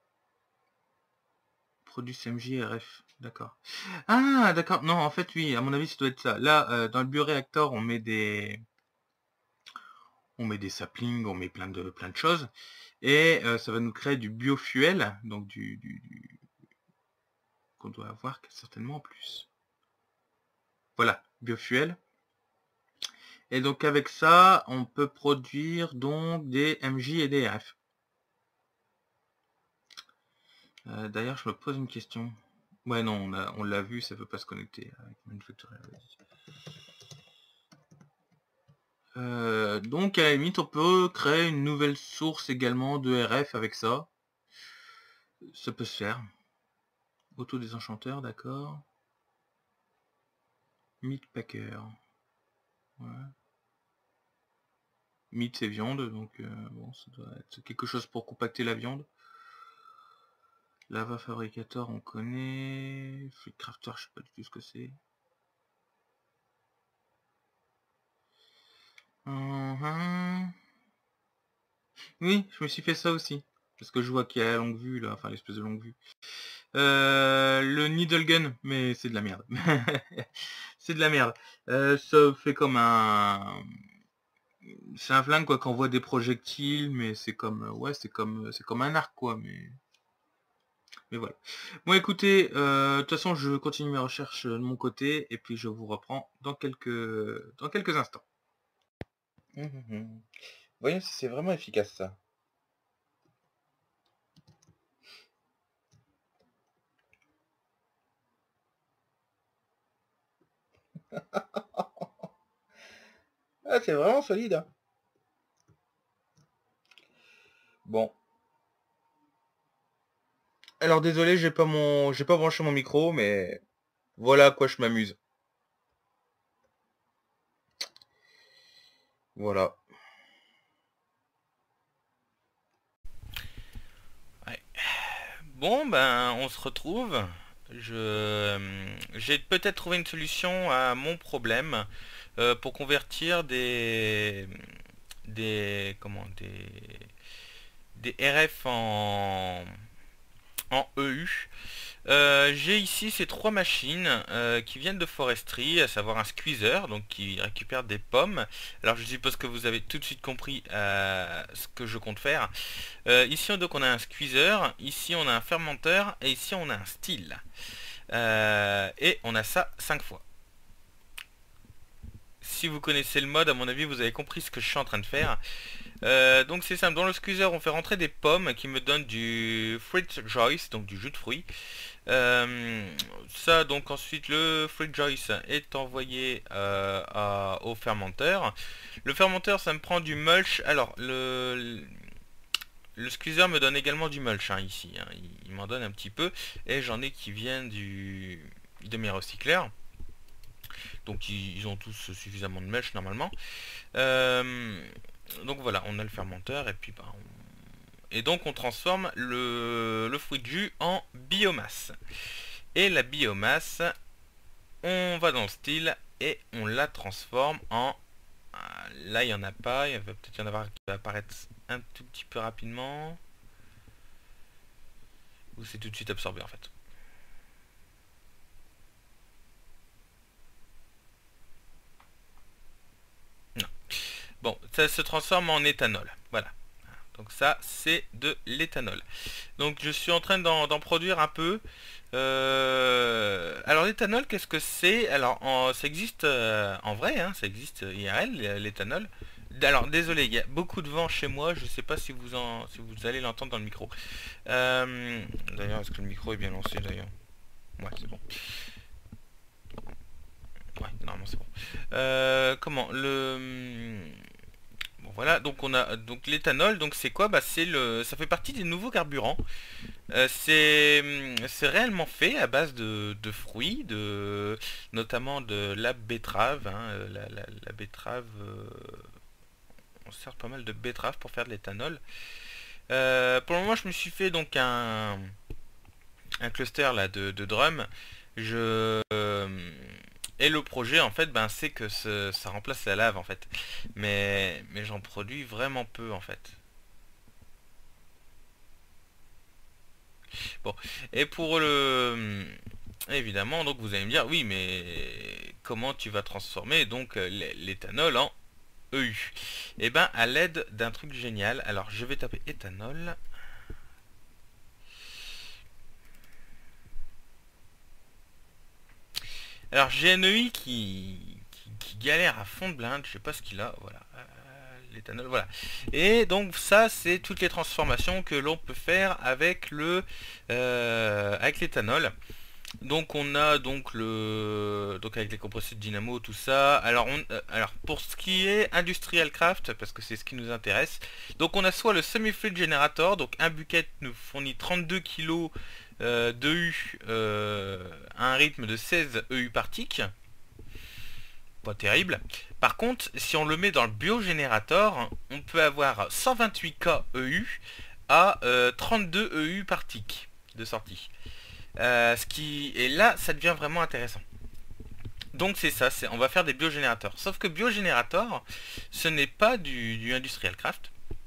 Produit C M J R F, d'accord. Ah, d'accord. Non, en fait, oui, à mon avis, ça doit être ça. Là, euh, dans le bioréacteur, on met des, on met des saplings, on met plein de plein de choses, et euh, ça va nous créer du biofuel, donc du, du, du... qu'on doit avoir certainement en plus. Voilà, biofuel. Et donc avec ça, on peut produire donc des M J et des R F. Euh, D'ailleurs, je me pose une question. Ouais, non, on a, on l'a vu, ça ne veut pas se connecter avec Manufacturer. Euh, donc à la limite, on peut créer une nouvelle source également de R F avec ça. Ça peut se faire. Auto désenchanteur, d'accord. Meat packer. Ouais. Meat c'est viande, donc euh, bon, ça doit être quelque chose pour compacter la viande. Lava fabricator, on connaît. Fluid crafter, je sais pas du tout ce que c'est. Uh-huh. Oui, je me suis fait ça aussi. Parce que je vois qu'il y a la longue vue là, enfin l'espèce de longue vue. Euh, le needle gun, mais c'est de la merde. C'est de la merde. Euh, ça fait comme un... C'est un flingue quoi, qu'on voit des projectiles, mais c'est comme... Ouais, c'est comme c'est comme un arc quoi, mais... Mais voilà. Bon écoutez, euh, de toute façon je continue mes recherches de mon côté, et puis je vous reprends dans quelques, dans quelques instants. Mmh, mmh. Voyons si c'est vraiment efficace ça. Ah, c'est vraiment solide. Hein. Bon. Alors désolé, j'ai pas mon, j'ai pas branché mon micro, mais voilà à quoi je m'amuse. Voilà. Ouais. Bon, ben, on se retrouve. Je, j'ai peut-être trouvé une solution à mon problème euh, pour convertir des, des, comment, des, des R F en, en E U. Euh, j'ai ici ces trois machines euh, qui viennent de foresterie, à savoir un squeezer, donc qui récupère des pommes. Alors je suppose que vous avez tout de suite compris euh, ce que je compte faire. Euh, ici donc on a un squeezer, ici on a un fermenteur et ici on a un still. Euh, et on a ça cinq fois. Si vous connaissez le mode, à mon avis vous avez compris ce que je suis en train de faire. Euh, donc c'est simple, dans le squeezer on fait rentrer des pommes qui me donnent du fruit juice, donc du jus de fruits. Euh, ça donc ensuite le fruit juice est envoyé euh, à, au fermenteur. Le fermenteur ça me prend du mulch. Alors le, le, le squeezer me donne également du mulch hein, ici, hein. il, il m'en donne un petit peu et j'en ai qui viennent du, de mes recycleurs. Donc ils, ils ont tous suffisamment de mulch normalement. Euh, donc voilà, on a le fermenteur et puis bah, on... et donc on transforme le, le fruit de jus en biomasse. Et la biomasse, on va dans le style et on la transforme en... Là il n'y en a pas, il va peut-être y en avoir qui va apparaître un tout petit peu rapidement. Ou c'est tout de suite absorbé en fait. Non. Bon, ça se transforme en éthanol. Voilà. Donc ça, c'est de l'éthanol. Donc je suis en train d'en produire un peu. Euh, alors l'éthanol, qu'est-ce que c'est? Alors en, ça existe euh, en vrai, hein, ça existe I R L, l'éthanol. Alors désolé, il y a beaucoup de vent chez moi. Je sais pas si vous en, si vous allez l'entendre dans le micro. Euh, d'ailleurs, est-ce que le micro est bien lancé d'ailleurs? Ouais, c'est bon. Ouais, normalement c'est bon. Euh, comment le Bon voilà, donc on a donc l'éthanol, donc c'est quoi? Bah c'est le ça fait partie des nouveaux carburants. Euh, c'est c'est réellement fait à base de, de fruits, de notamment de la betterave, hein, la, la, la betterave euh, on sert pas mal de betterave pour faire de l'éthanol. Euh, pour le moment, je me suis fait donc un un cluster là de, de drum. Je euh, et le projet en fait ben c'est que ce, ça remplace la lave en fait. Mais mais j'en produis vraiment peu en fait. Bon, et pour le évidemment donc vous allez me dire oui mais comment tu vas transformer donc l'éthanol en E U. Et ben à l'aide d'un truc génial. Alors je vais taper éthanol. Alors j'ai un E I qui, qui, qui galère à fond de blinde, je sais pas ce qu'il a, voilà, euh, l'éthanol, voilà. Et donc ça c'est toutes les transformations que l'on peut faire avec le euh, avec l'éthanol. Donc on a donc le donc avec les compresseurs de dynamo, tout ça. Alors on euh, alors pour ce qui est industrial craft, parce que c'est ce qui nous intéresse, donc on a soit le semi-fluid generator, donc un bucket nous fournit trente-deux kilos euh, d'E U euh, à un rythme de seize E U par tick. Pas terrible. Par contre, si on le met dans le biogénérateur, on peut avoir cent vingt-huit K E U à euh, trente-deux E U par tick de sortie. Euh, ce qui et là, ça devient vraiment intéressant. Donc c'est ça, on va faire des biogénérateurs. Sauf que biogénérateur, ce n'est pas du, du industrial craft.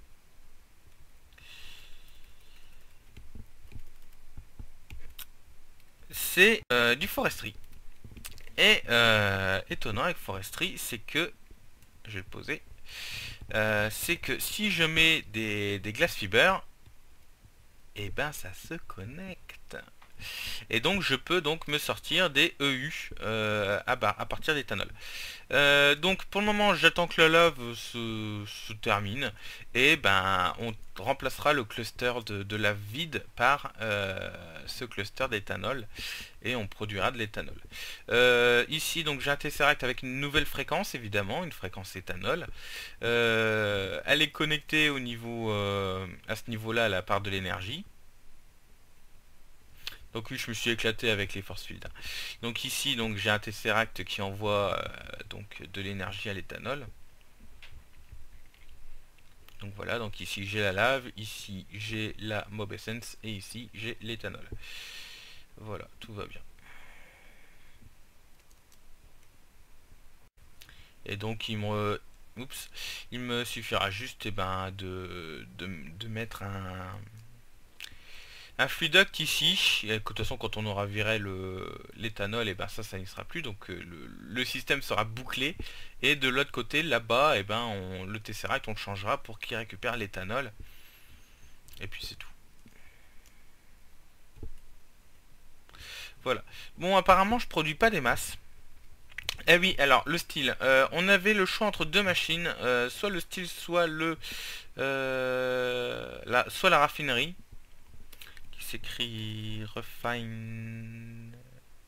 C'est euh, du forestry. Et euh, étonnant avec forestry, c'est que, je vais le poser, euh, c'est que si je mets des, des glass fibers, et ben ça se connecte. Et donc je peux donc me sortir des E U euh, à, à partir d'éthanol. Euh, donc pour le moment j'attends que la lave se, se termine et ben on remplacera le cluster de, de lave vide par euh, ce cluster d'éthanol et on produira de l'éthanol. Euh, ici donc j'ai un tesseract avec une nouvelle fréquence, évidemment une fréquence éthanol. Euh, elle est connectée au niveau euh, à ce niveau là à la part de l'énergie. Donc oui, je me suis éclaté avec les force fields. Donc ici, donc j'ai un tesseract qui envoie euh, donc de l'énergie à l'éthanol. Donc voilà, donc ici j'ai la lave, ici j'ai la mob essence et ici j'ai l'éthanol. Voilà, tout va bien. Et donc il me, oups, il me suffira juste eh ben, de, de, de mettre un un flux duct ici, et de toute façon quand on aura viré l'éthanol, et ben ça ça n'y sera plus, donc euh, le, le système sera bouclé, et de l'autre côté là-bas, et ben on, le tesseract on le changera pour qu'il récupère l'éthanol, et puis c'est tout. Voilà. Bon, apparemment je produis pas des masses. Eh oui, alors le style, euh, on avait le choix entre deux machines, euh, soit le style, soit le euh, la, soit la raffinerie. S'écrit refine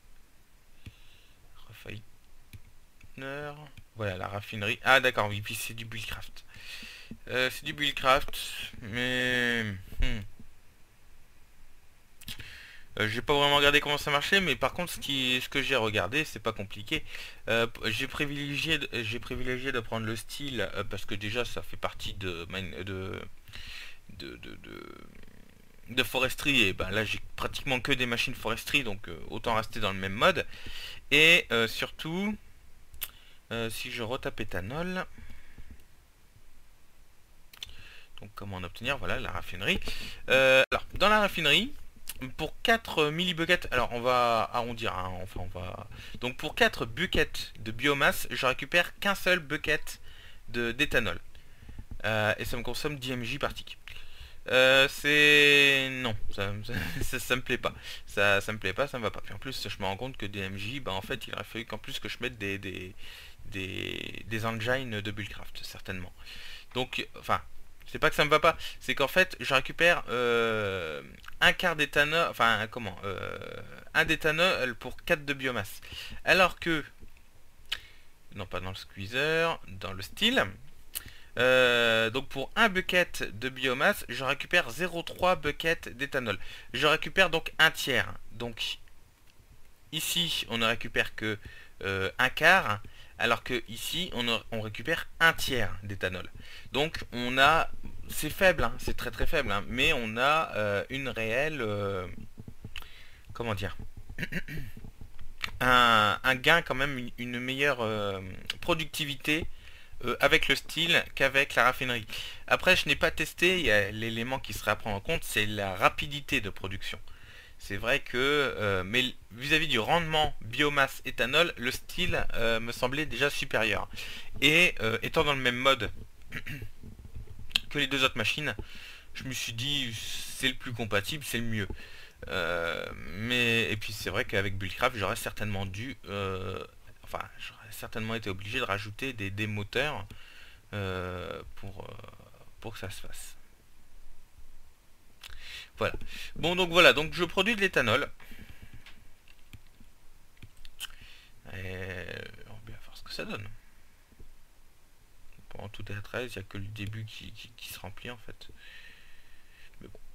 refiner, voilà la raffinerie. Ah d'accord, oui, puis c'est du buildcraft. Euh, c'est du buildcraft, mais hmm. euh, j'ai pas vraiment regardé comment ça marchait, mais par contre ce qui ce que j'ai regardé, c'est pas compliqué. Euh, j'ai privilégié j'ai privilégié de prendre le style euh, parce que déjà ça fait partie de de de, de, de de foresterie, et ben là j'ai pratiquement que des machines foresterie, donc euh, autant rester dans le même mode. Et euh, surtout euh, si je retape éthanol, donc comment en obtenir, voilà la raffinerie. Euh, alors dans la raffinerie, pour quatre millibuckets, alors on va arrondir, hein, enfin on va donc pour quatre buckets de biomasse, je récupère qu'un seul bucket d'éthanol euh, et ça me consomme dix mg par tick. Euh, c'est... Non, ça, ça, ça me plaît pas. Ça, ça me plaît pas, ça me va pas. Puis en plus, je me rends compte que D M J, bah en fait, il aurait fallu qu'en plus que je mette des, des, des, des engines de buildcraft, certainement. Donc, enfin, c'est pas que ça me va pas, c'est qu'en fait, je récupère euh, un quart d'éthanol, enfin, comment, euh, un d'éthanol pour quatre de biomasse. Alors que, non pas dans le squeezer, dans le style... Euh, donc pour un bucket de biomasse, je récupère zéro virgule trois bucket d'éthanol. Je récupère donc un tiers. Donc ici, on ne récupère que euh, un quart, alors que ici, on, a, on récupère un tiers d'éthanol. Donc on a, c'est faible, hein, c'est très très faible, hein, mais on a euh, une réelle, euh, comment dire, un, un gain quand même, une, une meilleure euh, productivité. Euh, avec le style qu'avec la raffinerie. Après, je n'ai pas testé, il y a l'élément qui serait à prendre en compte, c'est la rapidité de production. C'est vrai que, euh, mais vis-à-vis du rendement biomasse éthanol, le style euh, me semblait déjà supérieur. Et euh, étant dans le même mode que les deux autres machines, je me suis dit c'est le plus compatible, c'est le mieux. Euh, mais et puis c'est vrai qu'avec Buildcraft, j'aurais certainement dû, euh, enfin, j'aurais certainement été obligé de rajouter des, des moteurs euh, pour euh, pour que ça se fasse. Voilà. Bon, donc voilà, donc je produis de l'éthanol. Et on va bien voir ce que ça donne. Pendant tout est à treize, il n'y a que le début qui, qui, qui se remplit en fait. Mais bon.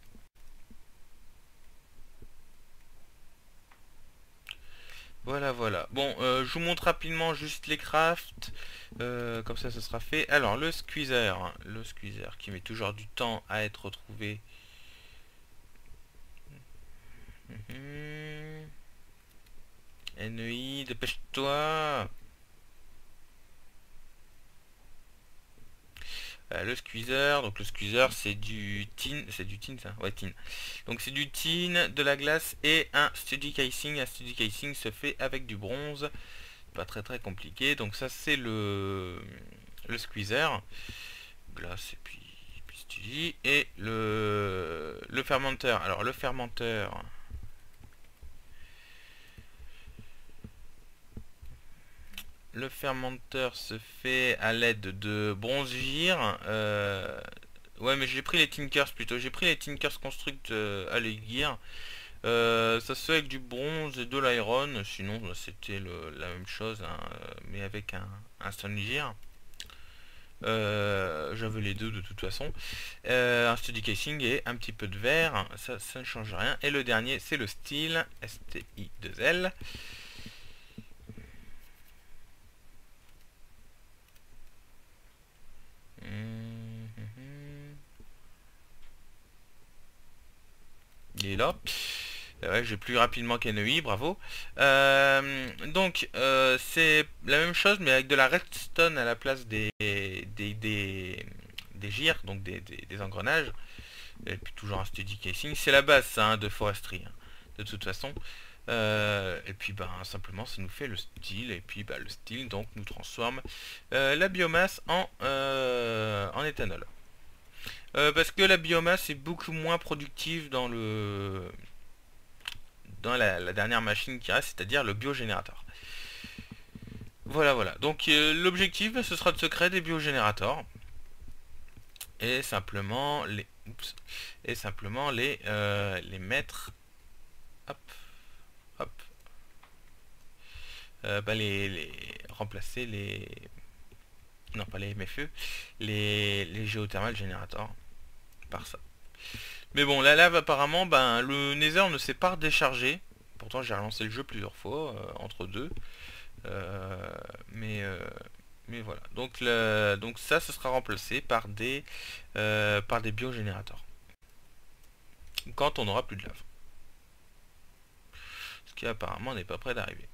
Voilà, voilà. Bon, euh, je vous montre rapidement juste les crafts. Euh, comme ça, ce sera fait. Alors, le squeezer. Hein, le squeezer qui met toujours du temps à être retrouvé. Mmh. N E I, dépêche-toi. Euh, le squeezer, donc le squeezer c'est du tin, c'est du tin ça, ouais tin. Donc c'est du tin, de la glace et un steady casing. Un steady casing se fait avec du bronze, pas très très compliqué. Donc ça c'est le le squeezer, glace et puis, puis steady, et le le fermenteur. Alors le fermenteur. Le fermenteur se fait à l'aide de bronze-gire. Euh, ouais, mais j'ai pris les Tinkers plutôt. J'ai pris les Tinkers Construct euh, à l'aiguille. Euh, ça se fait avec du bronze et de l'iron. Sinon, bah, c'était la même chose, hein, mais avec un, un stone gire. Euh, J'avais les deux de toute façon. Euh, un steady casing et un petit peu de verre. Ça, ça ne change rien. Et le dernier, c'est le steel. S T I deux L. Il est là. Ouais, j'ai plus rapidement qu'N E I, bravo. Euh, donc, euh, c'est la même chose, mais avec de la redstone à la place des, des, des, des gires, donc des, des, des engrenages. Et puis toujours un steady casing. C'est la base, ça, hein, de foresterie, hein, de toute façon. Euh, et puis, ben, simplement, ça nous fait le steel. Et puis, ben, le steel, donc, nous transforme euh, la biomasse en, euh, en éthanol. Euh, parce que la biomasse est beaucoup moins productive dans le dans la, la dernière machine qui reste, c'est-à-dire le biogénérateur. Voilà, voilà. Donc euh, l'objectif, ce sera de se créer des biogénérateurs et simplement les, oups, et simplement les euh, les mettre, hop, hop, euh, bah les, les remplacer les, non pas les M F E, les les géothermal générateurs par ça. Mais bon, la lave apparemment, ben le Nether ne s'est pas redéchargé. Pourtant j'ai relancé le jeu plusieurs fois, euh, entre deux. Euh, mais, euh, mais voilà. Donc, le, donc ça, ce sera remplacé par des, euh, par des biogénérateurs. Quand on n'aura plus de lave. Ce qui apparemment n'est pas près d'arriver.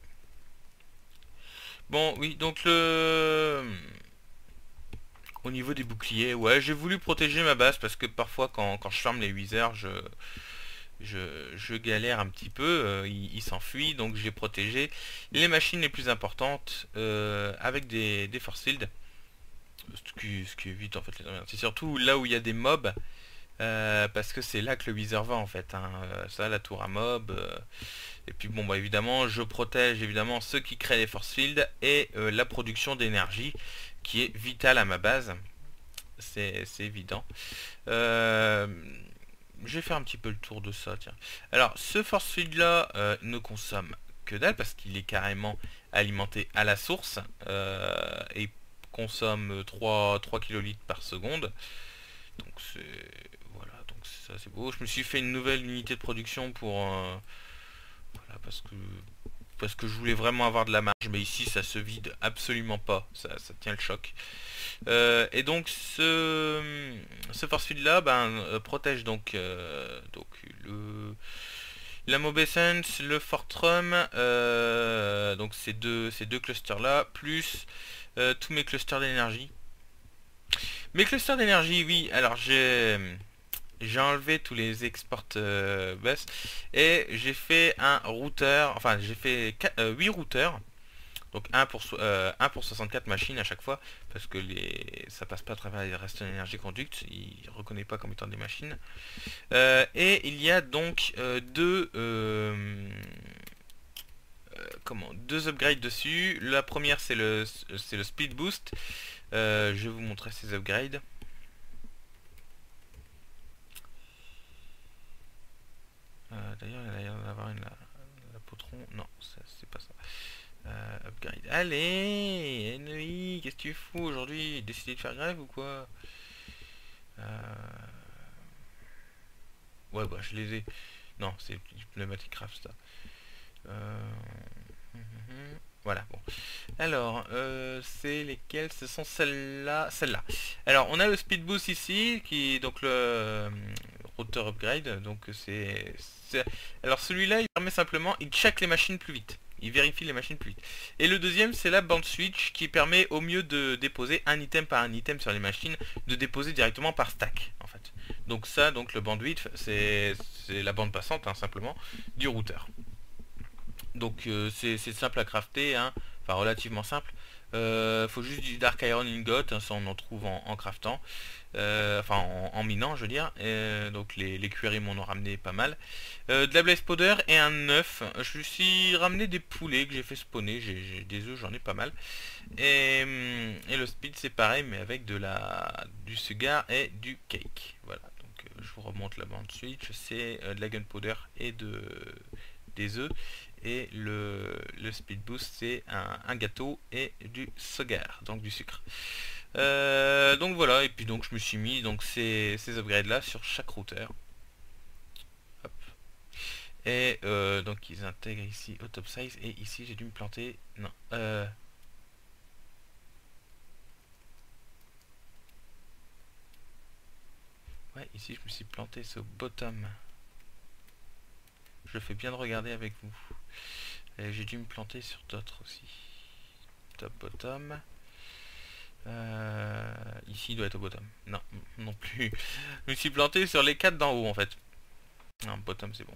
Bon, oui, donc le... Au niveau des boucliers, ouais, j'ai voulu protéger ma base parce que parfois quand, quand je ferme les Withers, je, je, je galère un petit peu, euh, il, il s'enfuit, donc j'ai protégé les machines les plus importantes euh, avec des, des force fields, ce qui, ce qui évite en fait les emmerdes. C'est surtout là où il y a des mobs, euh, parce que c'est là que le Wither va en fait, hein. Euh, ça, la tour à mob, euh, et puis bon bah évidemment je protège évidemment ceux qui créent les force fields et euh, la production d'énergie qui est vitale à ma base, c'est évident. Euh, je vais faire un petit peu le tour de ça, tiens. Alors, ce force field là euh, ne consomme que dalle parce qu'il est carrément alimenté à la source euh, et consomme trois kilolitres par seconde. Donc c'est voilà, donc ça c'est beau. Je me suis fait une nouvelle unité de production pour euh, voilà, parce que parce que je voulais vraiment avoir de la marge, mais ici ça se vide absolument pas, ça, ça tient le choc. Euh, et donc ce, ce force field là ben, euh, protège donc, euh, donc le, la Mob Essence, le Fortrum, euh, donc ces deux, ces deux clusters là, plus euh, tous mes clusters d'énergie. Mes clusters d'énergie, oui, alors j'ai j'ai enlevé tous les export euh, bus et j'ai fait un routeur, enfin j'ai fait huit routeurs. Donc un pour, so- euh, un pour soixante-quatre machines à chaque fois, parce que les, ça passe pas à travers les restes d'énergie conducts, il reconnaît pas comme étant des machines. Euh, et il y a donc euh, deux, euh, euh, comment, deux upgrades dessus. La première c'est le, c'est le speed boost. Euh, je vais vous montrer ces upgrades. Euh, D'ailleurs il a l'air d'avoir une la, la potron. Non, c'est pas ça. Euh, upgrade. Allez, N E I, qu'est-ce que tu fous aujourd'hui? Décidé de faire grève ou quoi? euh... Ouais, bah je les ai. Non, c'est du pneumatique craft ça. Euh... Voilà, bon. Alors, euh, c'est lesquelles? Ce sont celles-là. Celles-là. Alors, on a le speed boost ici, qui est donc le euh, router upgrade. Donc, c'est. c'est- Alors, celui-là, il permet simplement. Il check les machines plus vite. Il vérifie les machines plus vite. Et le deuxième, c'est la band switch qui permet au mieux de déposer un item par un item sur les machines, de déposer directement par stack, en fait. Donc ça, donc le bandwidth, c'est c'est la bande passante, hein, simplement, du routeur. Donc euh, c'est c'est simple à crafter, hein, enfin relativement simple. Euh, faut juste du Dark Iron Ingot, hein, ça on en trouve en, en craftant, euh, enfin en, en minant je veux dire. Euh, donc les, les cuiries m'en ont ramené pas mal. Euh, de la Blaze Powder et un œuf. Je me suis ramené des poulets que j'ai fait spawner, j'ai des œufs, j'en ai pas mal. Et, hum, et le speed c'est pareil mais avec de la du sugar et du cake. Voilà, donc euh, je vous remonte la bande switch, c'est euh, de la gunpowder et de des œufs. Et le, le speed boost c'est un, un gâteau et du sugar, donc du sucre. Euh, donc voilà, et puis donc je me suis mis donc ces, ces upgrades là sur chaque routeur. Hop. Et euh, donc ils intègrent ici au top size et ici j'ai dû me planter. Non. Euh, ouais, ici je me suis planté, c'est au bottom. Je fais bien de regarder avec vous. Et j'ai dû me planter sur d'autres aussi. Top bottom. Euh, ici il doit être au bottom. Non, non plus. Je me suis planté sur les quatre d'en haut en fait. Non, bottom c'est bon.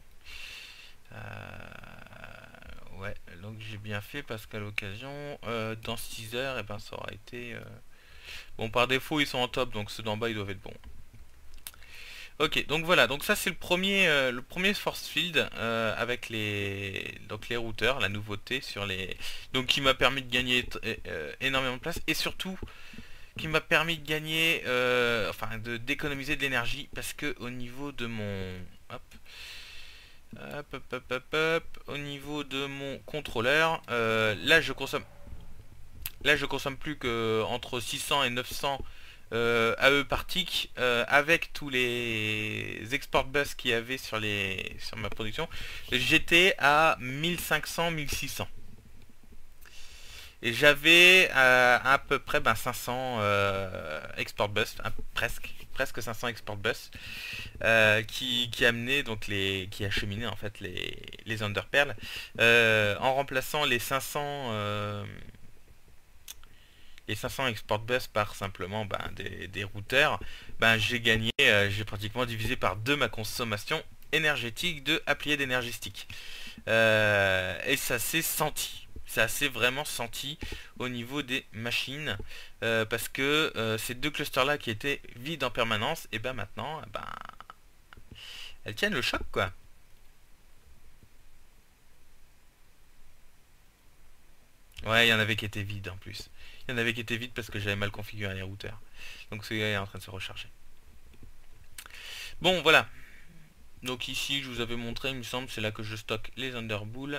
Euh, ouais, donc j'ai bien fait parce qu'à l'occasion, euh, dans six heures, et eh ben ça aura été... Euh... Bon, par défaut ils sont en top, donc ceux d'en bas ils doivent être bons. Ok, donc voilà, donc ça c'est le premier euh, le premier force field euh, avec les donc les routeurs, la nouveauté sur les donc qui m'a permis de gagner euh, énormément de place et surtout qui m'a permis de gagner euh, enfin de d'économiser de l'énergie parce que au niveau de mon hop hop hop hop hop, hop au niveau de mon contrôleur euh, là je consomme là je consomme plus que entre six cents et neuf cents Euh, A E par tick euh, avec tous les export bus qu'il y avait sur les sur ma production, j'étais à mille cinq cents mille six cents et j'avais euh, à peu près ben, cinq cents euh, export bus, hein, presque presque cinq cents export bus euh, qui, qui amenait donc les qui acheminait en fait les les underperles euh, en remplaçant les cinq cents euh, les cinq cents export bus par simplement ben, des, des routeurs, ben, j'ai gagné, euh, j'ai pratiquement divisé par deux ma consommation énergétique de appliés d'énergistique. Euh, et ça s'est senti. Ça s'est vraiment senti au niveau des machines. Euh, parce que euh, ces deux clusters là qui étaient vides en permanence, et ben maintenant, ben, elles tiennent le choc quoi. Ouais, il y en avait qui étaient vides en plus. Il y en avait qui étaient vides parce que j'avais mal configuré les routeurs. Donc celui-là est en train de se recharger. Bon, voilà. Donc ici, je vous avais montré, il me semble, c'est là que je stocke les underboules.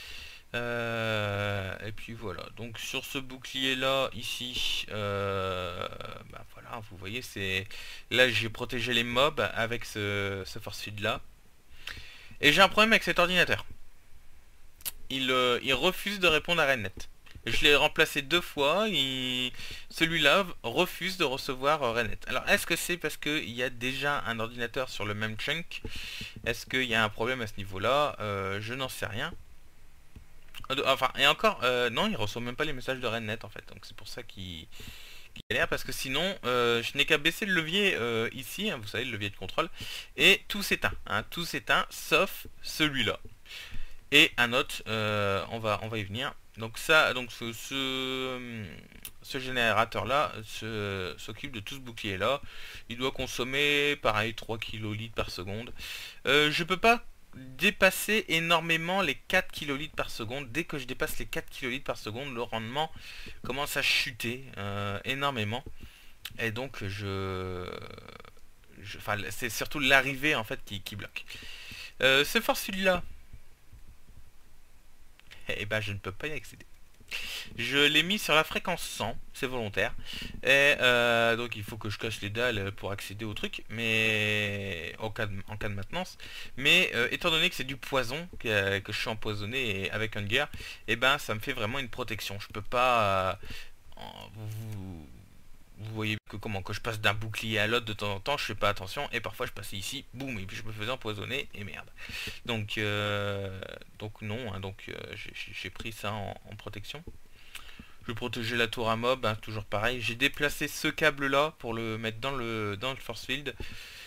Euh, et puis voilà. Donc sur ce bouclier-là, ici, euh, bah voilà, vous voyez, c'est... Là, j'ai protégé les mobs avec ce, ce force field-là. Et j'ai un problème avec cet ordinateur. Il, euh, il refuse de répondre à RedNet. Je l'ai remplacé deux fois, et celui-là refuse de recevoir euh, RedNet. Alors est-ce que c'est parce qu'il y a déjà un ordinateur sur le même chunk? Est-ce qu'il y a un problème à ce niveau-là? euh, Je n'en sais rien. Enfin, et encore, euh, non, il reçoit même pas les messages de RedNet en fait. Donc c'est pour ça qu'il qui galère parce que sinon euh, je n'ai qu'à baisser le levier euh, ici, hein, vous savez le levier de contrôle, et tout s'éteint, hein, tout s'éteint sauf celui-là. Et un autre, euh, on va on va y venir. Donc ça, donc ce, ce, ce générateur là s'occupe de tout ce bouclier là. Il doit consommer pareil trois kilolitres par seconde. Euh, je peux pas dépasser énormément les quatre kilolitres par seconde. Dès que je dépasse les quatre kilolitres par seconde, le rendement commence à chuter euh, énormément. Et donc je... je enfin, c'est surtout l'arrivée en fait qui, qui bloque. Euh, ce force field là, et ben je ne peux pas y accéder. Je l'ai mis sur la fréquence cent, c'est volontaire. Et euh, donc il faut que je casse les dalles pour accéder au truc, mais en cas de, en cas de maintenance. Mais euh, étant donné que c'est du poison, que, que je suis empoisonné avec Hunger, et ben ça me fait vraiment une protection. Je peux pas... Euh, vous, vous voyez que comment que je passe d'un bouclier à l'autre de temps en temps, je fais pas attention, et parfois je passais ici, boum, et puis je me faisais empoisonner, et merde. Donc, euh, donc non, hein, donc euh, j'ai pris ça en, en protection. Je vais protéger la tour à mob, hein, toujours pareil. J'ai déplacé ce câble là pour le mettre dans le dans le force field.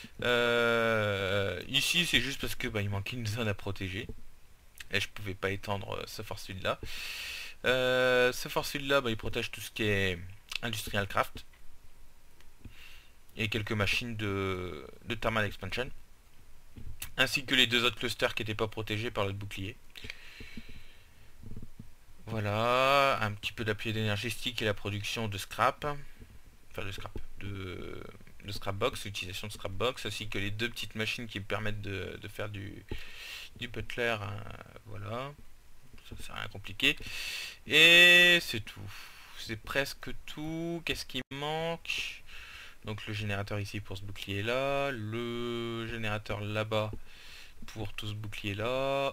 Euh, ici c'est juste parce que bah, il manquait une zone à protéger. Et je pouvais pas étendre ce force field là. Euh, ce force field là, bah, il protège tout ce qui est industrial craft. Et quelques machines de, de thermal expansion. Ainsi que les deux autres clusters qui n'étaient pas protégés par le bouclier. Voilà, un petit peu d'appui d'énergistique et la production de scrap. Enfin de scrap, de, de scrapbox, l'utilisation de scrapbox, ainsi que les deux petites machines qui me permettent de, de faire du, du butler. Hein, voilà, ça c'est rien compliqué. Et c'est tout. C'est presque tout. Qu'est-ce qui manque? Donc le générateur ici pour ce bouclier là, le générateur là-bas pour tout ce bouclier là.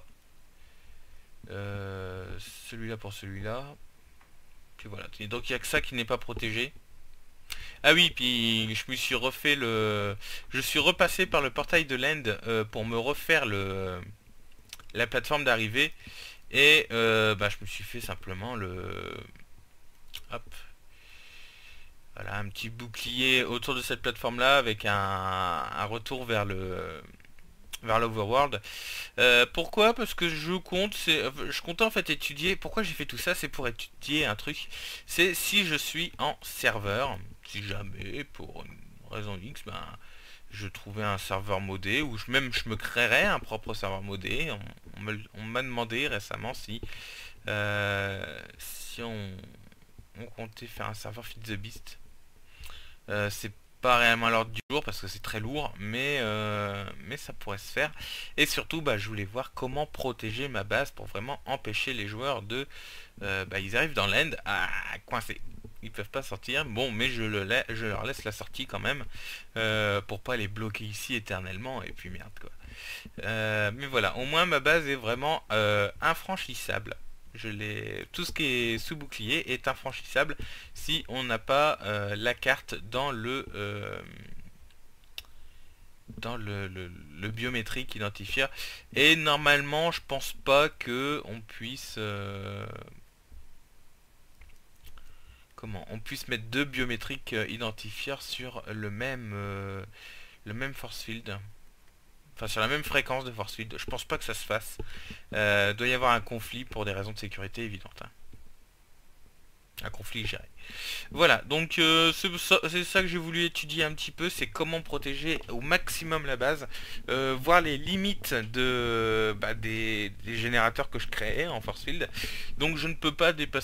Euh, celui-là pour celui-là. Puis voilà. Donc il n'y a que ça qui n'est pas protégé. Ah oui, puis je me suis refait le... Je suis repassé par le portail de l'End euh, pour me refaire le la plateforme d'arrivée. Et euh, bah, je me suis fait simplement le... Hop. Voilà, un petit bouclier autour de cette plateforme-là avec un, un retour vers le... vers l'overworld. Euh, pourquoi? Parce que je compte, c'est, je comptais en fait étudier. Pourquoi j'ai fait tout ça? C'est pour étudier un truc. C'est si je suis en serveur, si jamais pour une raison X, ben je trouvais un serveur modé ou je, même je me créerais un propre serveur modé. On, on m'a demandé récemment si euh, si on, on comptait faire un serveur Feed the Beast. Euh, c'est pas réellement à l'ordre du jour parce que c'est très lourd, mais euh, mais ça pourrait se faire. Et surtout, bah, je voulais voir comment protéger ma base pour vraiment empêcher les joueurs de... Euh, bah, ils arrivent dans l'end à coincer. Ils peuvent pas sortir. Bon, mais je, le la je leur laisse la sortie quand même euh, pour pas les bloquer ici éternellement. Et puis merde quoi. Euh, mais voilà, au moins ma base est vraiment euh, infranchissable. Je l'ai, tout ce qui est sous bouclier est infranchissable si on n'a pas euh, la carte dans le euh, dans le, le, le biométrique identifier. Et normalement, je pense pas que on puisse euh, comment on puisse mettre deux biométriques euh, identifiers sur le même euh, le même force field. Enfin sur la même fréquence de force field. Je pense pas que ça se fasse. Euh, doit y avoir un conflit pour des raisons de sécurité évidentes. Hein. Un conflit géré. Voilà, donc euh, c'est ça, ça que j'ai voulu étudier un petit peu, c'est comment protéger au maximum la base, euh, voir les limites de bah, des, des générateurs que je créais en force field. Donc je ne peux pas dépasser